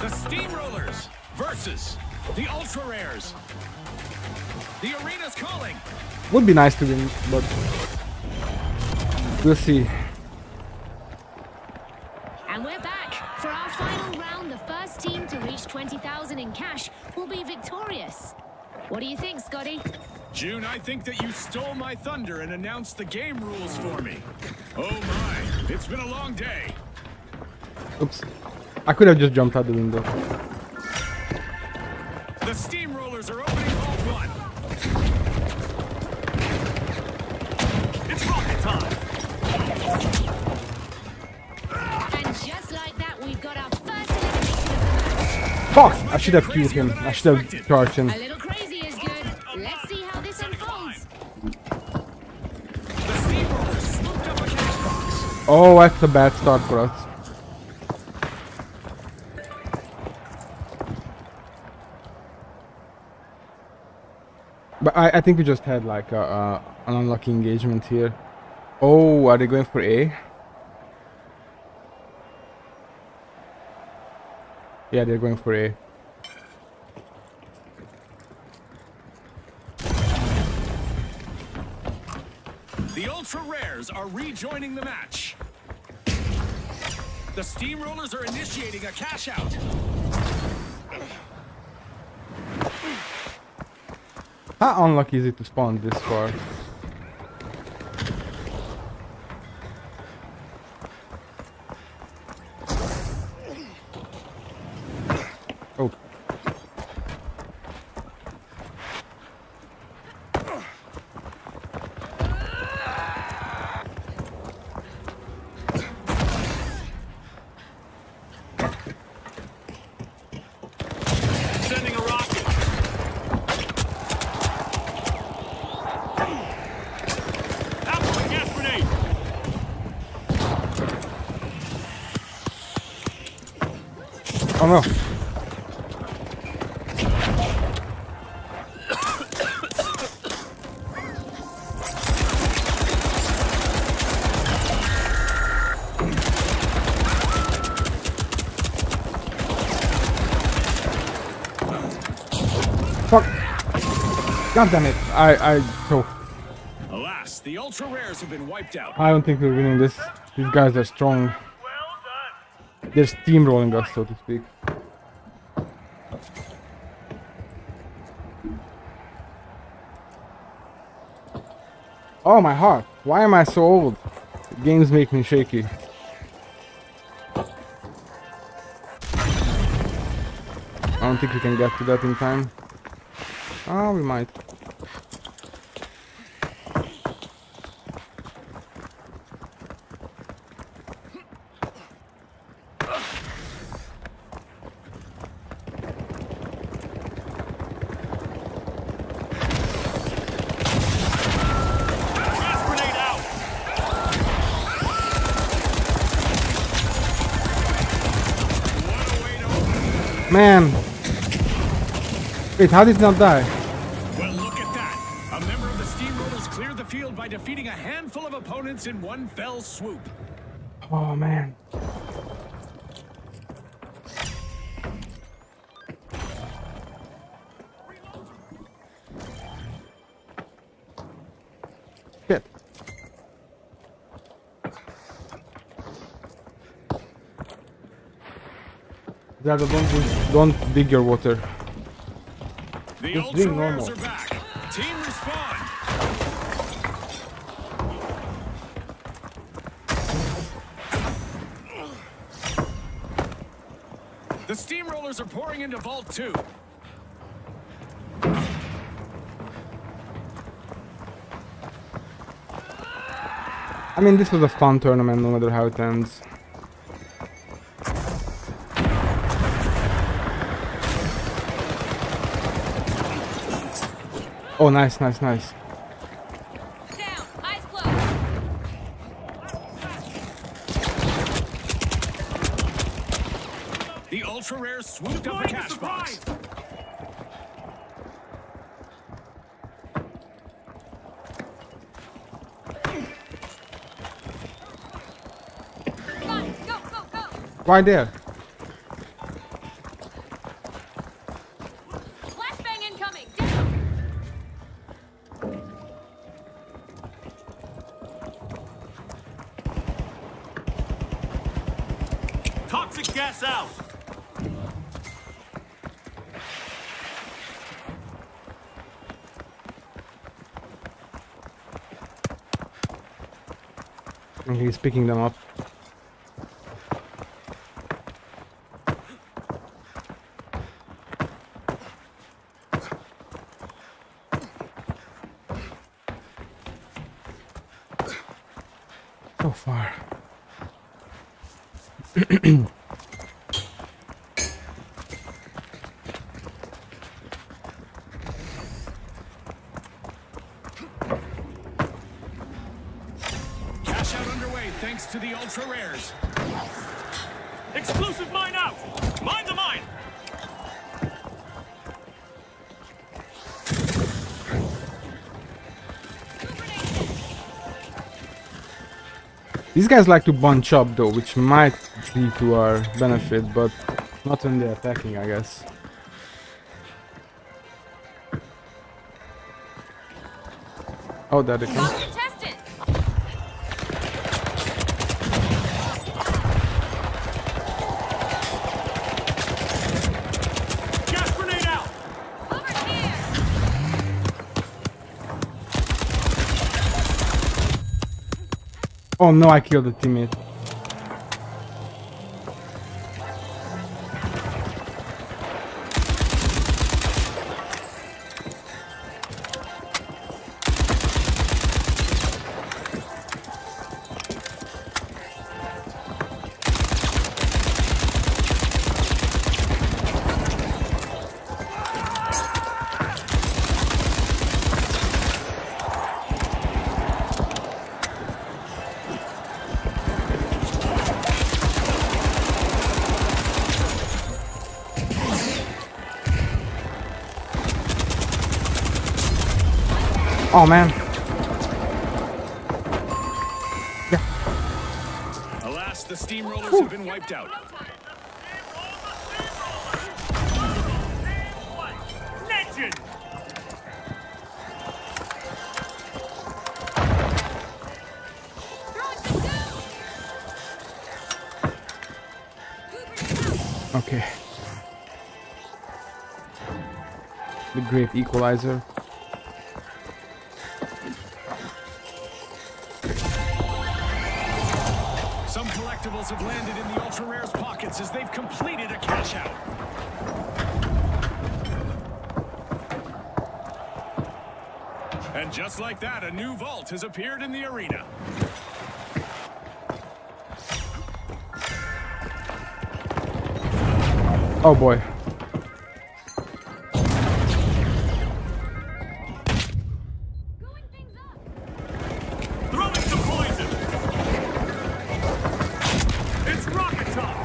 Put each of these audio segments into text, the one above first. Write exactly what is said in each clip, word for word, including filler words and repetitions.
The Steamrollers versus the Ultra Rares. The arena's calling. Would be nice to win, but we'll see. And we're back for our final round. The first team to reach twenty thousand in cash will be victorious. What do you think, Scotty? June, I think that you stole my thunder and announced the game rules for me. Oh my, it's been a long day. Oops. I could have just jumped out the window. The Steamrollers are opening vault one. It's rocket time. And just like that, we've got our first elimination of the match. Fuck! I should have killed him. I should have charged him. A little crazy is good. Let's see how this unfolds. The Steamrollers swooped up a cash box. Oh, that's a bad start for us. But I, I think we just had like a, uh, an unlucky engagement here. Oh, are they going for A? Yeah, they're going for A. The Ultra Rares are rejoining the match. The Steamrollers are initiating a cash out. How unlucky is it to spawn this far? Oh. Sending a rocket. Apple and gas grenade. Oh no. Fuck. God damn it. I, I, so. Alas, the Ultra Rares have been wiped out. I don't think we're winning this. These guys are strong. They're steamrolling us, so to speak. Oh, my heart. Why am I so old? The games make me shaky. I don't think we can get to that in time. Oh, we might. Man! Wait, how did he not die? Well, look at that. A member of the Steamrollers cleared the field by defeating a handful of opponents in one fell swoop. Oh, man. Shit. Yeah, don't, don't dig your water. The Just Ultra drink Rares normal. are back. Team respawn. The Steamrollers are pouring into Vault two. I mean, this was a fun tournament, no matter how it ends. Oh, nice, nice, nice. Down, eyes closed. The Ultra Rares swooped up a cash box. Fine, go, go, go. Right there. Toxic gas out! And he's picking them up. So far. Cash out underway thanks to the ultra rares. Explosive mine out! Mine the mine! These guys like to bunch up though, which might be to our benefit, but not when they're attacking, I guess. Oh, there they come. Test it. Gas grenade out! Over here. Oh no, I killed a teammate. Oh man. Yeah. Alas, the steamrollers have been wiped out. Legend! Okay. The great equalizer. Some collectibles have landed in the ultra rares pockets as they've completed a cash out. And just like that, a new vault has appeared in the arena. Oh boy. Throwing some poison! It's rocket time!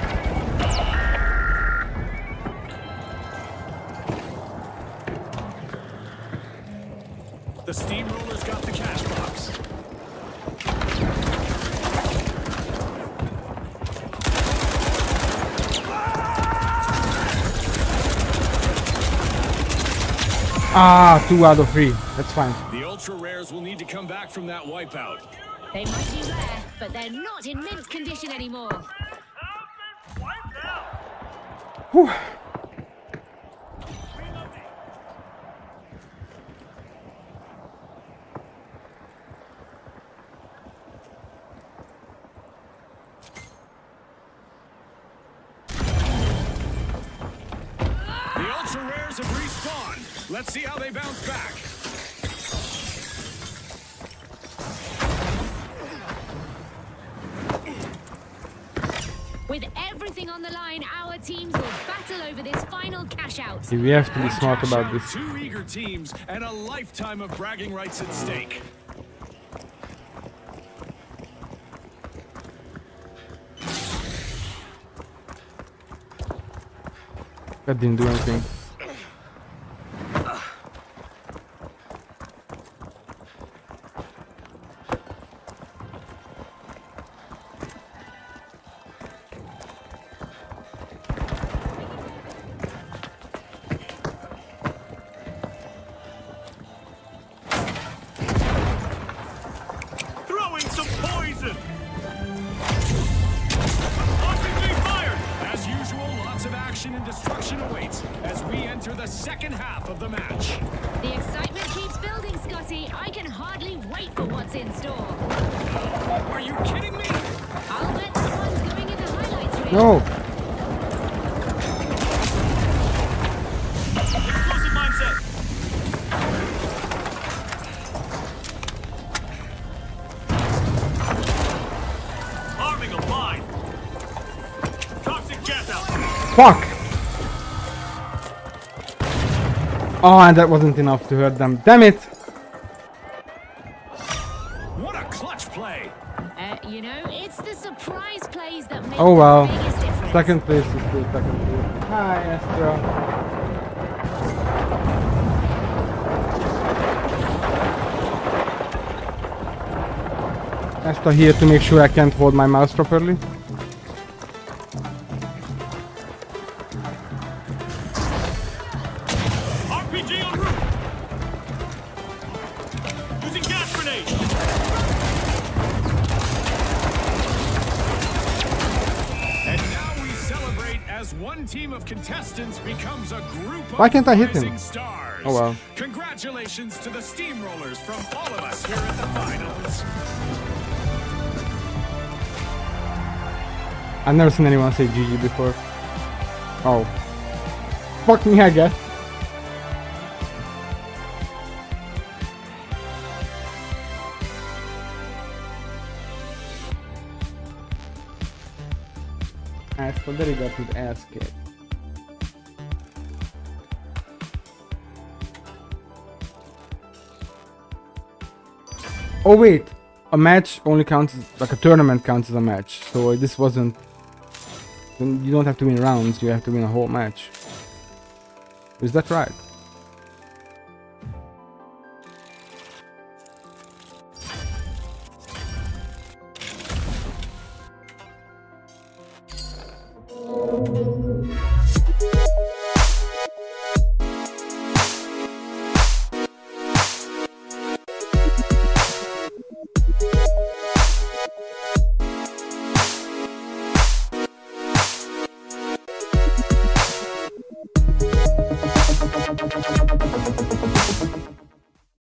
The steamrollers got the cash box. Ah, two out of three. That's fine. The ultra rares will need to come back from that wipeout. They might be rare, but they're not in mint condition anymore. Whew. The ultra rares have respawned. Let's see how they bounce back. With everything on the line, our teams will battle over this final cash out. We have to be One smart cash about out, this. Two eager teams and a lifetime of bragging rights at stake. That didn't do anything. Throwing some poison! R P G action awaits as we enter the second half of the match. The excitement keeps building, Scotty. I can hardly wait for what's in store. Are you kidding me? I'll bet that one's going in the highlights reel. No. Explosive mindset. Arming a mine. Toxic gas out. Fuck! Oh, and that wasn't enough to hurt them. Damn it! What a clutch play! Uh, you know, it's the surprise plays that make Oh well. the biggest difference. Second place is still second place. Hi, Astra. Astra here to make sure I can't hold my mouse properly. R P G en route. Using gas grenade. And now we celebrate as one team of contestants becomes a group of Why can't I hit him? rising stars. Oh well. Congratulations to the Steamrollers from all of us here at the finals. I've never seen anyone say G G before. Oh. Fuck me, I guess. Astra, there he got his ass kicked. Oh wait, a match only counts as, like a tournament counts as a match. So this wasn't. You don't have to win rounds, you have to win a whole match. Is that right?